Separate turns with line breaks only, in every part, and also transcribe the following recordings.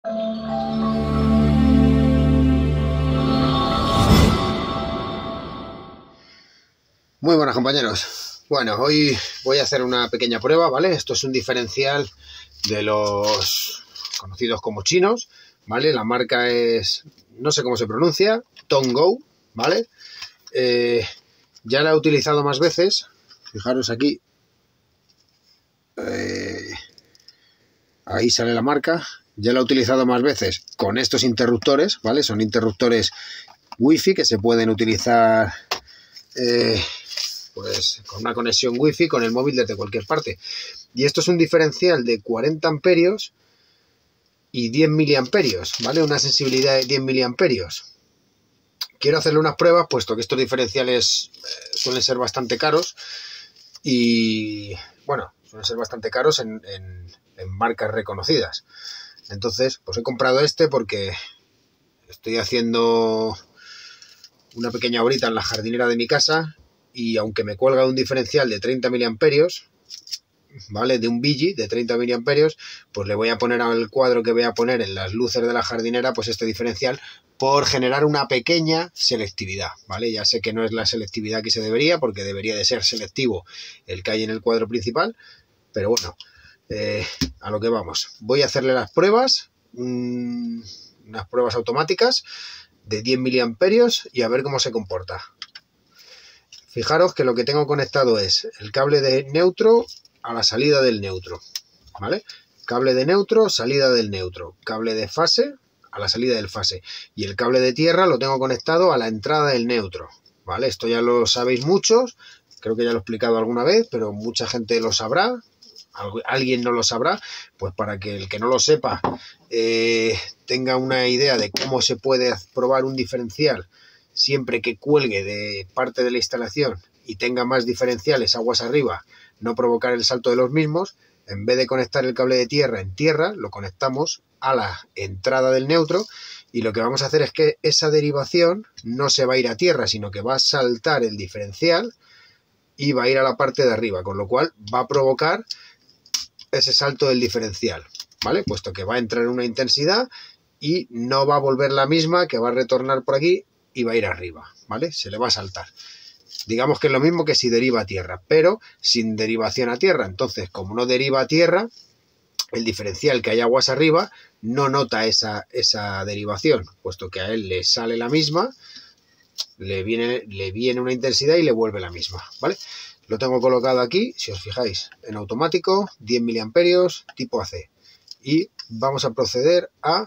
Muy buenas, compañeros. Bueno, hoy voy a hacer una pequeña prueba, ¿vale? Esto es un diferencial de los conocidos como chinos, ¿vale? La marca es, no sé cómo se pronuncia, Tongo, ¿vale? Ya la he utilizado más veces. Fijaros aquí. Ahí sale la marca. Ya la he utilizado más veces con estos interruptores, ¿vale? Son interruptores Wi-Fi que se pueden utilizar pues con una conexión Wi-Fi con el móvil desde cualquier parte. Y esto es un diferencial de 40 amperios y 10 miliamperios, ¿vale? Una sensibilidad de 10 miliamperios. Quiero hacerle unas pruebas, puesto que estos diferenciales suelen ser bastante caros y, bueno, suelen ser bastante caros en marcas reconocidas. Entonces, pues he comprado este porque estoy haciendo una pequeña horita en la jardinera de mi casa y aunque me cuelga un diferencial de 30 miliamperios, ¿vale? De un Bigi de 30 miliamperios, pues le voy a poner al cuadro que voy a poner en las luces de la jardinera, pues este diferencial, por generar una pequeña selectividad, ¿vale? Ya sé que no es la selectividad que se debería, porque debería de ser selectivo el que hay en el cuadro principal, pero bueno, a lo que vamos. Voy a hacerle las pruebas, unas pruebas automáticas de 10 miliamperios y a ver cómo se comporta. Fijaros que lo que tengo conectado es el cable de neutro a la salida del neutro, ¿vale? Cable de neutro, salida del neutro. Cable de fase a la salida del fase. Y el cable de tierra lo tengo conectado a la entrada del neutro, ¿vale? Esto ya lo sabéis muchos, creo que ya lo he explicado alguna vez, pero mucha gente lo sabrá. Alguien no lo sabrá, pues para que el que no lo sepa tenga una idea de cómo se puede probar un diferencial siempre que cuelgue de parte de la instalación y tenga más diferenciales aguas arriba, no provocar el salto de los mismos. En vez de conectar el cable de tierra en tierra, lo conectamos a la entrada del neutro y lo que vamos a hacer es que esa derivación no se va a ir a tierra, sino que va a saltar el diferencial y va a ir a la parte de arriba, con lo cual va a provocar ese salto del diferencial, ¿vale? Puesto que va a entrar en una intensidad y no va a volver la misma, que va a retornar por aquí y va a ir arriba, ¿vale? Se le va a saltar. Digamos que es lo mismo que si deriva a tierra, pero sin derivación a tierra. Entonces, como no deriva a tierra, el diferencial que hay aguas arriba no nota esa derivación, puesto que a él le sale la misma, le viene una intensidad y le vuelve la misma, ¿vale? Lo tengo colocado aquí, si os fijáis, en automático, 10 miliamperios, tipo AC. Y vamos a proceder a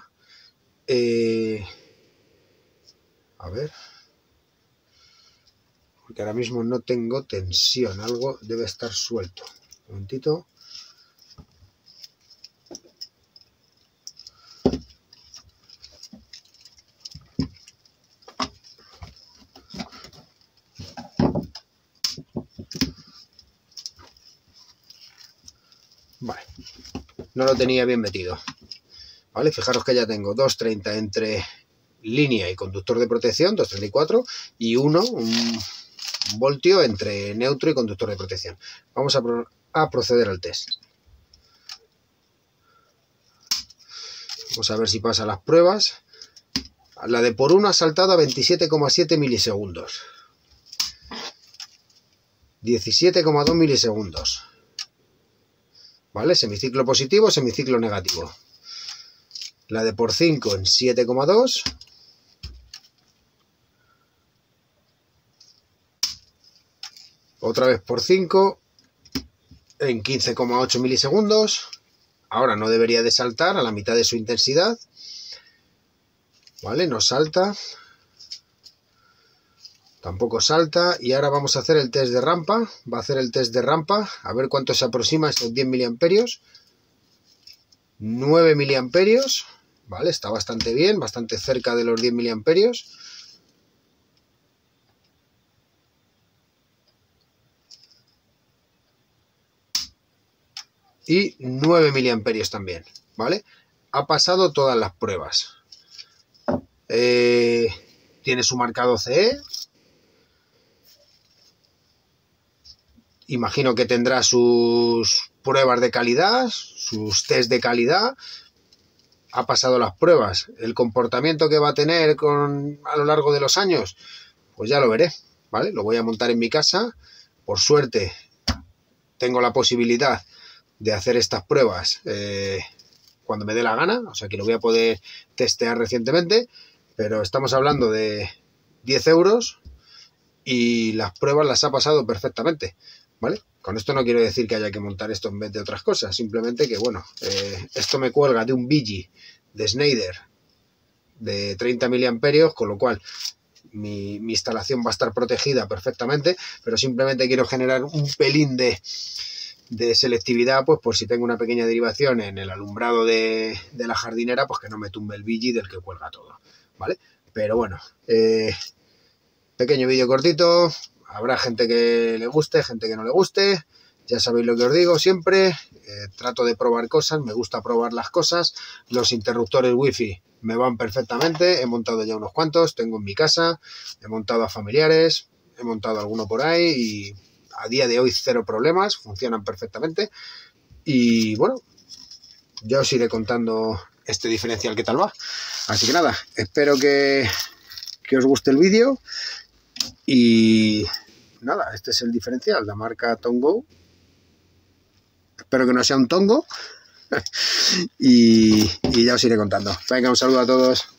ver, porque ahora mismo no tengo tensión, algo debe estar suelto. Un momentito. Vale, no lo tenía bien metido. Vale, fijaros que ya tengo 230 entre línea y conductor de protección, 234, y un voltio entre neutro y conductor de protección. Vamos a proceder al test. Vamos a ver si pasa las pruebas. La de por 1 ha saltado a 27,7 milisegundos. 17,2 milisegundos. ¿Vale? Semiciclo positivo, semiciclo negativo. La de por 5 en 7,2. Otra vez por 5 en 15,8 milisegundos. Ahora no debería de saltar a la mitad de su intensidad. ¿Vale? No salta. Tampoco salta. Y ahora vamos a hacer el test de rampa. Va a hacer el test de rampa. A ver cuánto se aproxima a estos 10 miliamperios. 9 miliamperios. ¿Vale? Está bastante bien. Bastante cerca de los 10 miliamperios. Y 9 miliamperios también, ¿vale? Ha pasado todas las pruebas. Tiene su marcado CE. Imagino que tendrá sus pruebas de calidad, sus test de calidad. ha pasado las pruebas, el comportamiento que va a tener a lo largo de los años, pues ya lo veré, ¿vale? Lo voy a montar en mi casa. Por suerte tengo la posibilidad de hacer estas pruebas cuando me dé la gana, o sea que lo voy a poder testear recientemente, pero estamos hablando de 10 euros y las pruebas las ha pasado perfectamente, ¿vale? Con esto no quiero decir que haya que montar esto en vez de otras cosas, simplemente que, bueno, esto me cuelga de un Bigi de Schneider de 30 miliamperios, con lo cual mi instalación va a estar protegida perfectamente, pero simplemente quiero generar un pelín de selectividad, pues por si tengo una pequeña derivación en el alumbrado de la jardinera, pues que no me tumbe el Bigi del que cuelga todo, ¿vale? Pero bueno, pequeño vídeo cortito, habrá gente que le guste, gente que no le guste, ya sabéis lo que os digo siempre, trato de probar cosas, me gusta probar las cosas, los interruptores wifi me van perfectamente, he montado ya unos cuantos, tengo en mi casa, he montado a familiares, he montado alguno por ahí y a día de hoy cero problemas, funcionan perfectamente y bueno, ya os iré contando este diferencial qué tal va. Así que nada, espero que os guste el vídeo y nada, este es el diferencial, la marca Tongo. Espero que no sea un tongo y ya os iré contando. Venga, un saludo a todos.